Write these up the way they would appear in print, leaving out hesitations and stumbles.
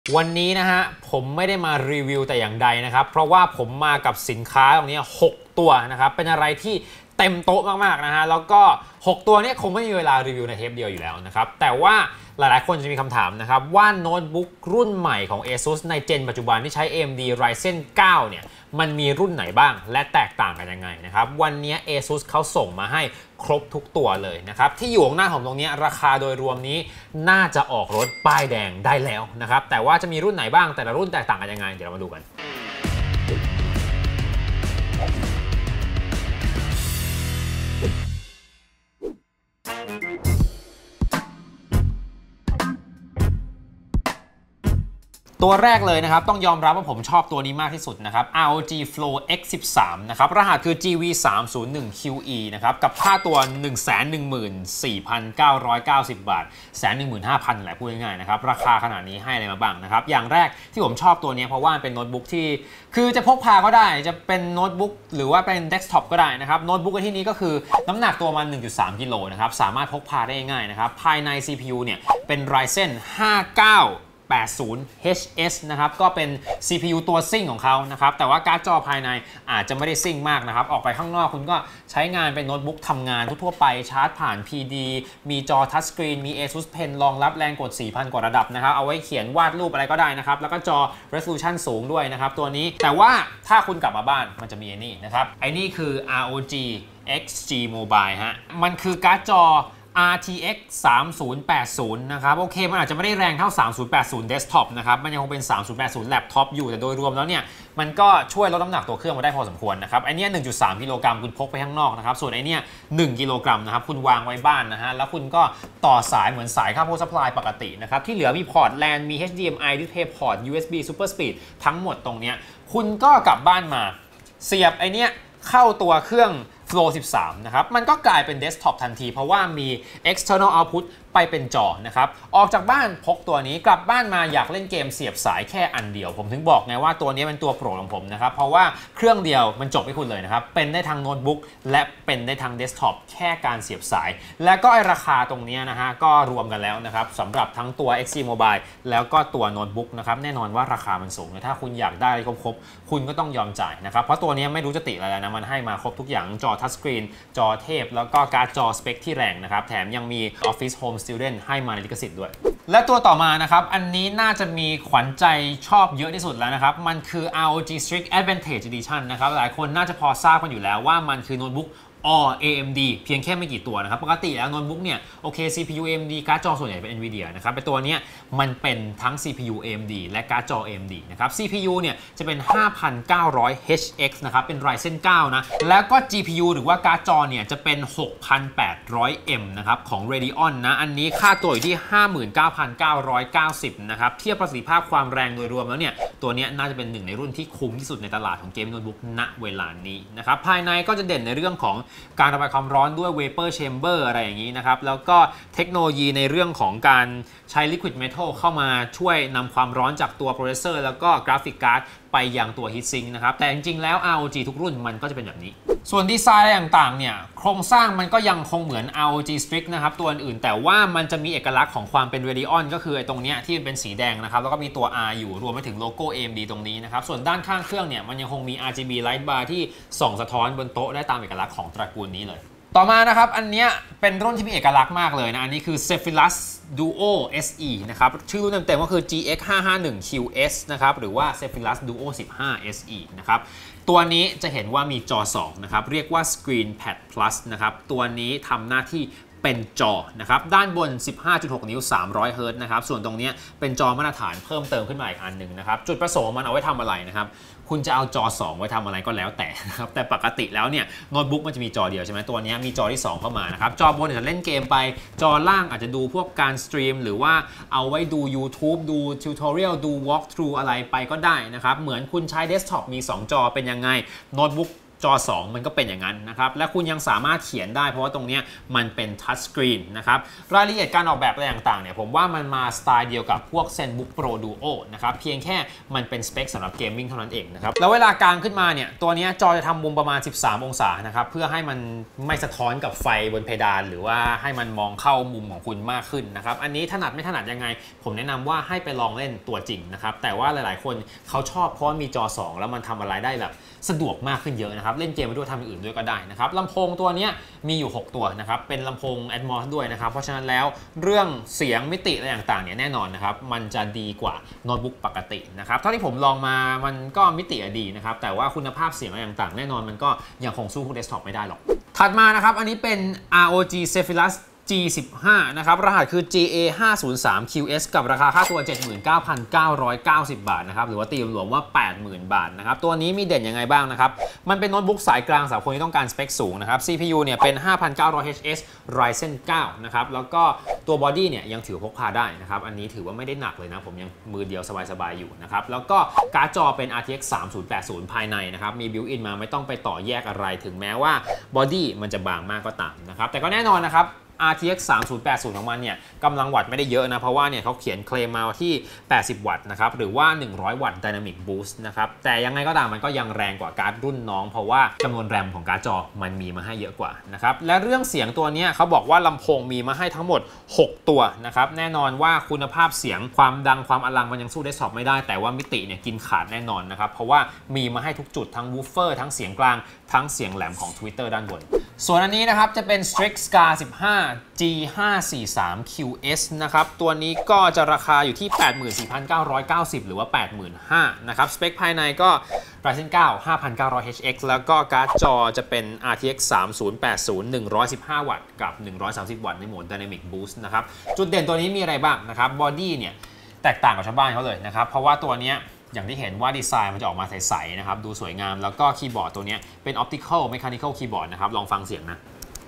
วันนี้นะฮะผมไม่ได้มารีวิวแต่อย่างใดนะครับเพราะว่าผมมากับสินค้าตรงนี้6ตัวนะครับเป็นอะไรที่เต็มโต๊ะมากๆนะฮะแล้วก็6ตัวนี้คงไม่มีเวลารีวิวในเทปเดียวอยู่แล้วนะครับแต่ว่าหลายๆคนจะมีคำถามนะครับว่าโน้ตบุ๊กรุ่นใหม่ของ ASUS ในเจนปัจจุบันที่ใช้ AMD Ryzen 9 เนี่ยมันมีรุ่นไหนบ้างและแตกต่างกันยังไงนะครับวันนี้ ASUS เขาส่งมาให้ครบทุกตัวเลยนะครับที่อยู่ข้างหน้าผมตรงนี้ราคาโดยรวมนี้น่าจะออกรถป้ายแดงได้แล้วนะครับแต่ว่าจะมีรุ่นไหนบ้างแต่ละรุ่นแตกต่างกันยังไงเดี๋ยวเรามาดูกันตัวแรกเลยนะครับต้องยอมรับว่าผมชอบตัวนี้มากที่สุดนะครับ ROG Flow X13 นะครับรหัสคือ GV301QE นะครับกับค่าตัว 114,990 บาท 115,000 แหละพูดง่ายๆนะครับราคาขนาดนี้ให้อะไรมาบ้างนะครับอย่างแรกที่ผมชอบตัวนี้เพราะว่าเป็นโน้ตบุ๊กที่คือจะพกพาก็ได้จะเป็นโน้ตบุ๊กหรือว่าเป็นเดสก์ท็อปก็ได้นะครับโน้ตบุ๊กในที่นี้ก็คือน้ำหนักตัวมัน 1.3 กิโลนะครับสามารถพกพาได้ง่ายนะครับภายใน CPU เนี่ยเป็น Ryzen 5980HS นะครับก็เป็น CPU ตัวซิ่งของเขานะครับแต่ว่าการ์ดจอภายในอาจจะไม่ได้ซิ่งมากนะครับออกไปข้างนอกคุณก็ใช้งานเป็นโน้ตบุ๊กทำงานทั่วไปชาร์จผ่าน PD มีจอทัชสกรีนมี ASUS Pen รองรับแรงกด 4,000 กว่าระดับนะครับเอาไว้เขียนวาดรูปอะไรก็ได้นะครับแล้วก็จอ resolution สูงด้วยนะครับตัวนี้แต่ว่าถ้าคุณกลับมาบ้านมันจะมีไอ้นี่นะครับไอ้นี่คือ ROG XG Mobile ฮะมันคือการ์ดจอRTX 3080 นะครับโอเคมันอาจจะไม่ได้แรงเท่า 3080 Desktop นะครับมันยังคงเป็น 3080 Laptop อยู่แต่โดยรวมแล้วเนี่ยมันก็ช่วยลดน้ำหนักตัวเครื่องมาได้พอสมควรนะครับไอเนี้ย 1.3 กิโลกรัมคุณพกไปข้างนอกนะครับส่วนไอเนี้ย 1 กิโลกรัมนะครับคุณวางไว้บ้านนะฮะแล้วคุณก็ต่อสายเหมือนสายเข้า power supply ปกตินะครับที่เหลือมีพอร์ต LAN มี HDMI DisplayPort USB Super Speed ทั้งหมดตรงเนี้ยคุณก็กลับบ้านมาเสียบไอเนี้ยเข้าตัวเครื่องFlow 13 นะครับมันก็กลายเป็นเดสก์ท็อปทันทีเพราะว่ามี external output ไปเป็นจอนะครับออกจากบ้านพกตัวนี้กลับบ้านมาอยากเล่นเกมเสียบสายแค่อันเดียวผมถึงบอกไงว่าตัวนี้เป็นตัวโปรดของผมนะครับเพราะว่าเครื่องเดียวมันจบให้คุณเลยนะครับเป็นได้ทั้งโน้ตบุ๊กและเป็นได้ทั้งเดสก์ท็อปแค่การเสียบสายและก็ไอราคาตรงนี้นะฮะก็รวมกันแล้วนะครับสำหรับทั้งตัว XG Mobile แล้วก็ตัวโน้ตบุ๊กนะครับแน่นอนว่าราคามันสูงถ้าคุณอยากได้ครบคุณก็ต้องยอมจ่ายนะครับเพราะตัวนี้ไม่รู้จะติอะไรแล้วนะมันให้มาครบทุกอย่างจอทัชสกรีนจอเทพแล้วก็การ์ดจอสเปคที่แรงนะครับแถมยังมี Office Home Student ให้มาในลิขสิทธิ์ด้วยและตัวต่อมานะครับอันนี้น่าจะมีขวัญใจชอบเยอะที่สุดแล้วนะครับมันคือ ROG Strix Advantage Edition นะครับหลายคนน่าจะพอทราบกันอยู่แล้วว่ามันคือโน้ตบุ๊กAMD เพียงแค่ไม่กี่ตัวนะครับปกติแล้วโน้ตบุ๊กเนี่ยโอเค CPU AMD การ์ดจอส่วนใหญ่เป็น NVIDIA นะครับเป็นตัวนี้มันเป็นทั้ง CPU AMD และการ์ดจอ AMD นะครับ CPU เนี่ยจะเป็น 5,900HX นะครับเป็น Ryzen 9 นะแล้วก็ GPU หรือว่าการ์ดจอเนี่ยจะเป็น 6,800M นะครับของ Radeon นะอันนี้ค่าตัวอยู่ที่ 59,990 นะครับเทียบประสิทธิภาพความแรงโดยรวมแล้วเนี่ยตัวนี้น่าจะเป็นหนึ่งในรุ่นที่คุ้มที่สุดในตลาดของเกมโน้ตบุ๊กณเวลานี้นะครับภายในก็จะเด่นในเรื่องของการระบายความร้อนด้วย Vapor Chamber อะไรอย่างนี้นะครับแล้วก็เทคโนโลยีในเรื่องของการใช้ Liquid Metal เข้ามาช่วยนำความร้อนจากตัวโปรเซสเซอร์แล้วก็กราฟิกการ์ดไปยังตัว Heatsink นะครับแต่จริงๆแล้ว ROG ทุกรุ่นมันก็จะเป็นแบบนี้ส่วนดีไซน์ต่างๆเนี่ยโครงสร้างมันก็ยังคงเหมือน ROG Strix นะครับตัวอื่นแต่ว่ามันจะมีเอกลักษณ์ของความเป็น Radeon ก็คือไอ้ตรงเนี้ยที่เป็นสีแดงนะครับแล้วก็มีตัว R อยู่รวมไปถึงโลโก้ AMD ตรงนี้นะครับส่วนด้านข้างเครื่องเนี่ยมันยังคงมี RGB Light Bar ที่ส่องสะท้อนบนโต๊ะได้ตามเอกลักษณ์ของตระกูลนี้เลยต่อมานะครับอันเนี้ยเป็นรุ่นที่มีเอกลักษณ์มากเลยนะอันนี้คือ Zephyrus Duo SE นะครับชื่อรุ่นเต็มๆก็คือ GX 551QS นะครับหรือว่า Zephyrus Duo 15 SE นะครับตัวนี้จะเห็นว่ามีจอ2นะครับเรียกว่า Screen Pad Plus นะครับตัวนี้ทำหน้าที่เป็นจอนะครับด้านบน 15.6 นิ้ว 300 เฮิร์ตซ์นะครับส่วนตรงนี้เป็นจอมาตรฐานเพิ่มเติมขึ้นมาอีกอันหนึ่งนะครับจุดประสงค์มันเอาไว้ทำอะไรนะครับคุณจะเอาจอ2ไว้ทำอะไรก็แล้วแต่นะครับแต่ปกติแล้วเนี่ยโน้ตบุ๊กมันจะมีจอเดียวใช่ไหมตัวนี้มีจอที่2เข้ามานะครับจอบนจะเล่นเกมไปจอล่างอาจจะดูพวกการสตรีมหรือว่าเอาไว้ดู YouTube ดูทิวทอเรียลดู walk through อะไรไปก็ได้นะครับเหมือนคุณใช้เดสก์ท็อปมี2จอเป็นยังไงโน้ตบุ๊กจอ2มันก็เป็นอย่างนั้นนะครับและคุณยังสามารถเขียนได้เพราะว่าตรงนี้มันเป็นทัชสกรีนนะครับรายละเอียดการออกแบบอะไรต่างๆเนี่ยผมว่ามันมาสไตล์เดียวกับพวก ZenBook Pro Duo นะครับเพียงแค่มันเป็นสเปคสำหรับเกมมิ่งเท่านั้นเองนะครับแล้วเวลากางขึ้นมาเนี่ยตัวนี้จอจะทำมุมประมาณ13องศานะครับเพื่อให้มันไม่สะท้อนกับไฟบนเพดานหรือว่าให้มันมองเข้ามุมของคุณมากขึ้นนะครับอันนี้ถนัดไม่ถนัดยังไงผมแนะนำว่าให้ไปลองเล่นตัวจริงนะครับแต่ว่าหลายๆคนเขาชอบเพราะมีจอ2แล้วมันทำอะไรได้แบบสะดวกมากขึ้นเยอะนะครับเล่นเกมไปด้วยทำอย่างอื่นด้วยก็ได้นะครับลำโพงตัวนี้มีอยู่6ตัวนะครับเป็นลำโพง Atmos ด้วยนะครับเพราะฉะนั้นแล้วเรื่องเสียงมิติอะไรต่างๆเนี่ยแน่นอนนะครับมันจะดีกว่าโน้ตบุ๊กปกตินะครับเท่าที่ผมลองมามันก็มิติดีนะครับแต่ว่าคุณภาพเสียงอะไรต่างๆแน่นอนมันก็ยังคงสู้พวกเดสก์ท็อปไม่ได้หรอกถัดมานะครับอันนี้เป็น ROG Zephyrus G15 นะครับรหัสคือ GA503QS กับราคาค่าตัว 79,990 บาทนะครับหรือว่าตีรวมว่า 80,000 บาทนะครับตัวนี้มีเด่นยังไงบ้างนะครับมันเป็นโน้ตบุ๊กสายกลางสำหรับคนที่ต้องการสเปคสูงนะครับ CPU เนี่ยเป็น 5900HS Ryzen 9 นะครับแล้วก็ตัวบอดี้เนี่ยยังถือพกพาได้นะครับอันนี้ถือว่าไม่ได้หนักเลยนะผมยังมือเดียวสบายๆอยู่นะครับแล้วก็การ์ดจอเป็น RTX 3080 ภายในนะครับมีบิวต์อินมาไม่ต้องไปต่อแยกอะไรถึงแม้ว่าบอดี้มันจะบางมากก็ตามนะครับแต่ก็แน่นอนนะครับRTX 3080 ของมันเนี่ยกำลังวัตต์ไม่ได้เยอะนะเพราะว่าเนี่ยเขาเขียนเคลมมาที่80 วัตต์นะครับหรือว่า100 วัตต์ Dynamic Boost นะครับแต่ยังไงก็ตามมันก็ยังแรงกว่าการ์ดรุ่นน้องเพราะว่าจำนวนแรมของการ์ดจอมันมีมาให้เยอะกว่านะครับและเรื่องเสียงตัวนี้เขาบอกว่าลำโพงมีมาให้ทั้งหมด6ตัวนะครับแน่นอนว่าคุณภาพเสียงความดังความอลังมันยังสู้เดสก์ท็อปไม่ได้แต่ว่ามิติเนี่ยกินขาดแน่นอนนะครับเพราะว่ามีมาให้ทุกจุดทั้งวูฟเฟอร์ทั้งเสียงกลางทั้งเสียงแหลมของ Twitter ด้านบนส่วนอันนี้นะครับจะเป็น Strix Scar 15 G543QS นะครับตัวนี้ก็จะราคาอยู่ที่ 84,990 หรือว่า 85,000 นะครับสเปคภายในก็ Ryzen 9 5900HX แล้วก็การ์ดจอจะเป็น RTX 3080 115 วัตต์กับ130 วัตต์ในโหมด Dynamic Boost นะครับจุดเด่นตัวนี้มีอะไรบ้างนะครับบอดี้เนี่ยแตกต่างกับชาวบ้านเขาเลยนะครับเพราะว่าตัวนี้อย่างที่เห็นว่าดีไซน์มันจะออกมาใสๆนะครับดูสวยงามแล้วก็คีย์บอร์ดตัวนี้เป็น Optical Mechanical Keyboard นะครับลองฟังเสียงนะ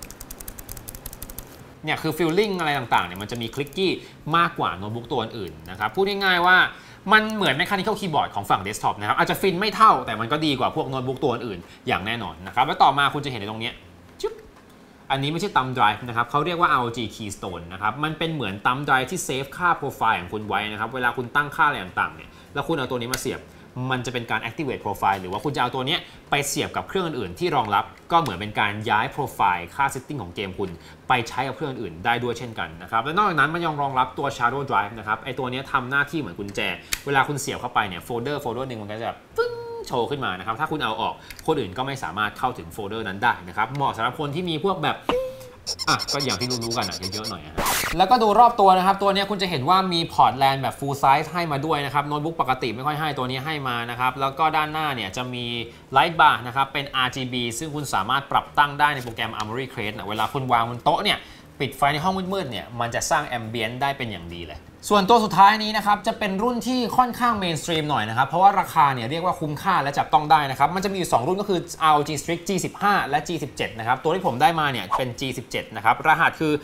เนี่ยคือฟีลลิ่งอะไรต่างๆเนี่ยมันจะมีคลิกกี้มากกว่าโน้ตบุ๊กตัวอื่นนะครับพูดง่ายๆว่ามันเหมือน Mechanical Keyboard ของฝั่งเดสก์ท็อปนะครับอาจจะฟินไม่เท่าแต่มันก็ดีกว่าพวกโน้ตบุ๊กตัวอื่นอย่างแน่นอนนะครับแล้วต่อมาคุณจะเห็นในตรงนี้อันนี้ไม่ใช่ตัมไดรฟ์นะครับเขาเรียกว่า ROG Keystone นะครับมันเป็นเหมือนตัมไดรฟ์ที่เซฟค่าโปรไฟล์ของคุณไว้นะครับเวลาคุณตั้งค่าอะไรต่างๆเนี่ยแล้วคุณเอาตัวนี้มาเสียบมันจะเป็นการ activate profile หรือว่าคุณจะเอาตัวนี้ไปเสียบกับเครื่องอื่นๆที่รองรับก็เหมือนเป็นการย้ายโปรไฟล์ค่า setting ของเกมคุณไปใช้กับเครื่องอื่นได้ด้วยเช่นกันนะครับและนอกจากนั้นมันยังรองรับตัว shadow drive นะครับไอตัวนี้ทำหน้าที่เหมือนกุญแจเวลาคุณเสียบเข้าไปเนี่ยโฟลเดอร์หนึ่งมันก็จะแบบปึ้งโชว์ขึ้นมานะครับถ้าคุณเอาออกคนอื่นก็ไม่สามารถเข้าถึงโฟลเดอร์นั้นได้นะครับเหมาะสำหรับคนที่มีพวกแบบก็อย่างที่รู้ๆกันเยอะๆหน่อยแล้วก็ดูรอบตัวนะครับตัวนี้คุณจะเห็นว่ามีพอร์ตแลนแบบ full size ให้มาด้วยนะครับโน้ตบุ๊กปกติไม่ค่อยให้ตัวนี้ให้มานะครับแล้วก็ด้านหน้าเนี่ยจะมี Light Bar นะครับเป็น RGB ซึ่งคุณสามารถปรับตั้งได้ในโปรแกรม Armoury Crate เวลาคุณวางบนโต๊ะเนี่ยปิดไฟในห้องมืดๆเนี่ยมันจะสร้างแอมเบียนต์ได้เป็นอย่างดีเลยส่วนตัวสุดท้ายนี้นะครับจะเป็นรุ่นที่ค่อนข้างเมนสตรีมหน่อยนะครับเพราะว่าราคาเนี่ยเรียกว่าคุ้มค่าและจับต้องได้นะครับมันจะมีอยู่2รุ่นก็คือ ROG Strix G15 และ G17 นะครับตัวที่ผมได้มาเนี่ยเป็น G17 นะครับรหัสคือ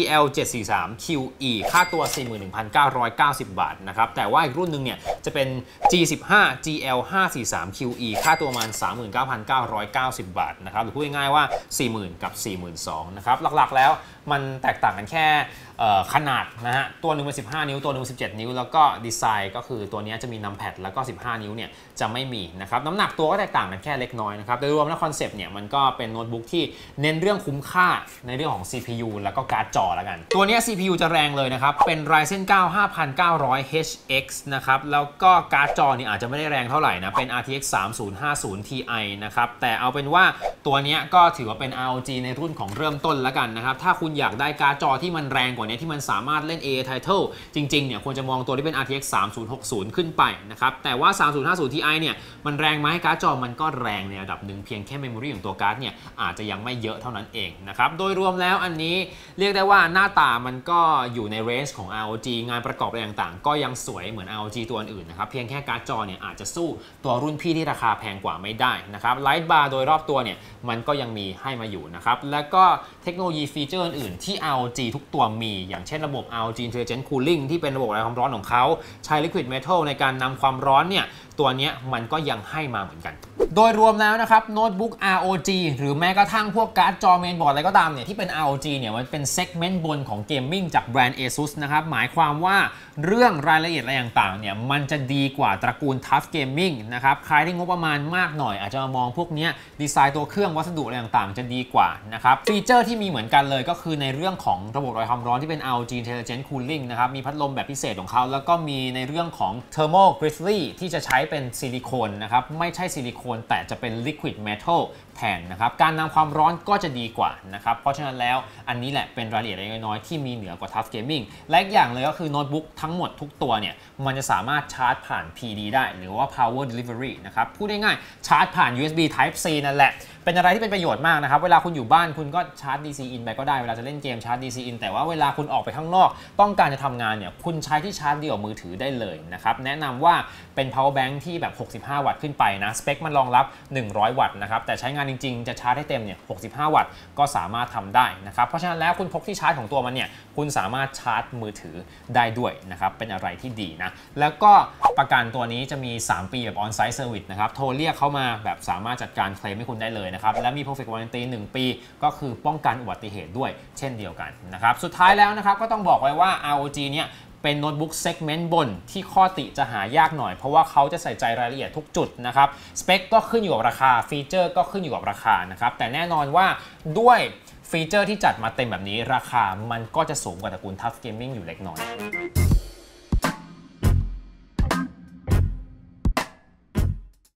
GL743QE ค่าตัว 41,990 บาทนะครับแต่ว่าอีกรุ่นหนึ่งเนี่ยจะเป็น G15 GL543QE ค่าตัวประมาณ 39,990 บาทนะครับหรือพูดง่ายๆว่า 40,000 กับ 42,000 นะครับหลักๆแล้วมันแตกต่างกันแค่ขนาดนะฮะตัวนึงเป็น15 นิ้วตัวนึง17 นิ้วแล้วก็ดีไซน์ก็คือตัวนี้จะมีนัมแพดแล้วก็15 นิ้วเนี่ยจะไม่มีนะครับน้ำหนักตัวก็แตกต่างกันแค่เล็กน้อยนะครับโดยรวมแล้วคอนเซปต์เนี่ยมันก็เป็นโน้ตบุ๊กที่เน้นเรื่องคุ้มค่าในเรื่องของ CPU แล้วก็การ์ดจอแล้วกันตัวนี้ CPU จะแรงเลยนะครับเป็น Ryzen 9 5900HX นะครับแล้วก็การ์ดจอเนี่ยอาจจะไม่ได้แรงเท่าไหร่นะเป็น RTX 3050 Ti นะครับแต่เอาเป็นว่าตัวนี้ก็ถือว่าเป็น ROG ในรุ่นของเริ่มต้นแล้วกันนะครับถ้าคุณอยากได้การ์ดจอที่มันแรงกว่านี้ที่มันสามารถเล่น AA Title จริงๆเนี่ยควรจะมองตัวที่เป็น RTX 3060 ขึ้นไปนะครับแต่ว่า 3050 Ti เนี่ยมันแรงไหมการ์ดจอมันก็แรงในระดับหนึ่งเพียงแค่เมมโมรีของตัวการ์ดเนี่ยอาจจะยังไม่เยอะเท่านั้นเองนะครับโดยรวมแล้วอันนี้เรียกได้ว่าหน้าตามันก็อยู่ในเรนจ์ของ ROG งานประกอบอะไรต่างๆก็ยังสวยเหมือน ROG ตัวอื่นนะครับเพียงแค่การ์ดจอเนี่ยอาจจะสู้ตัวรุ่นพี่ที่ราคาแพงกว่าไม่ได้นะครับไลท์บาร์โดยรอบตัวเนี่ยมันก็ยังมีให้มาอยู่นะครับแล้วก็เทคโนโลยีฟีเจอร์อื่นๆที่ ROG ทุกตัวมีอย่างเช่นระบบ ROG Intelligent Cooling ที่เป็นระบบระบายความร้อนของเขาใช้ Liquid Metal ในการนำความร้อนเนี่ยตัวนี้มันก็ยังให้มาเหมือนกันโดยรวมแล้วนะครับโน้ตบุ๊ก ROG หรือแม้กระทั่งพวกการ์ดจอเมนบอร์ดอะไรก็ตามเนี่ยที่เป็น ROG เนี่ยมันเป็นเซกเมนต์บนของเกมมิ่งจากแบรนด์ ASUS นะครับหมายความว่าเรื่องรายละเอียดอะไรต่างๆเนี่ยมันจะดีกว่าตระกูล Tough Gaming นะครับใครที่งบประมาณมากหน่อยอาจจะมามองพวกนี้ดีไซน์ตัวเครื่องวัสดุอะไรต่างๆจะดีกว่านะครับฟีเจอร์ที่มีเหมือนกันเลยก็คือในเรื่องของระบบระบายความร้อนที่เป็น ROG Intelligent Cooling นะครับมีพัดลมแบบพิเศษของเขาแล้วก็มีในเรื่องของ Thermal Grizzly ที่จะใช้เป็นซิลิโคนนะครับไม่ใช่ซิลิโคนแต่จะเป็น Liquid Metal แทนนะครับการนำความร้อนก็จะดีกว่านะครับเพราะฉะนั้นแล้วอันนี้แหละเป็นรายละเอียดเล็กน้อยที่มีเหนือกว่า Tough Gaming และอีกอย่างเลยก็คือโน้ตบุ๊กทั้งหมดทุกตัวเนี่ยมันจะสามารถชาร์จผ่าน PD ได้หรือว่า Power Delivery นะครับพูดง่ายๆชาร์จผ่าน USB Type C นั่นแหละเป็นอะไรที่เป็นประโยชน์มากนะครับเวลาคุณอยู่บ้านคุณก็ชาร์จ DC in ไปก็ได้เวลาจะเล่นเกมชาร์จ DC in แต่ว่าเวลาคุณออกไปข้างนอกต้องการจะทำงานเนี่ยคุณใช้ที่ชาร์จเดี่ยวมือถือได้เลยนะครับแนะนำว่าเป็น power bank ที่แบบ65 วัตต์ขึ้นไปนะสเปคมันรองรับ100 วัตต์นะครับแต่ใช้งานจริงๆจะชาร์จให้เต็มเนี่ย65 วัตต์ก็สามารถทำได้นะครับเพราะฉะนั้นแล้วคุณพกที่ชาร์จของตัวมันเนี่ยคุณสามารถชาร์จมือถือได้ด้วยนะครับเป็นอะไรที่ดีนะแล้วก็ประกันตัวนี้จะมี3 ปีแบบ on-site service นะครับโทรเรียกเข้ามาแบบสามารถจัดการเคลมให้คุณได้เลยนะครับและมี perfect warranty 1 ปีก็คือป้องกันอุบัติเหตุด้วยเช่นเดียวกันนะครับสุดท้ายแล้วนะครับก็ต้องบอกไว้ว่า ROG เนี่ยเป็นโน้ตบุ๊กเซกเมนต์บนที่ข้อติจะหายากหน่อยเพราะว่าเขาจะใส่ใจรายละเอียดทุกจุดนะครับสเปคก็ขึ้นอยู่กับราคาฟีเจอร์ก็ขึ้นอยู่กับราคานะครับแต่แน่นอนว่าด้วยฟีเจอร์ที่จัดมาเต็มแบบนี้ราคามันก็จะสูงกว่าตระกูล Tough Gaming อยู่เล็กน้อย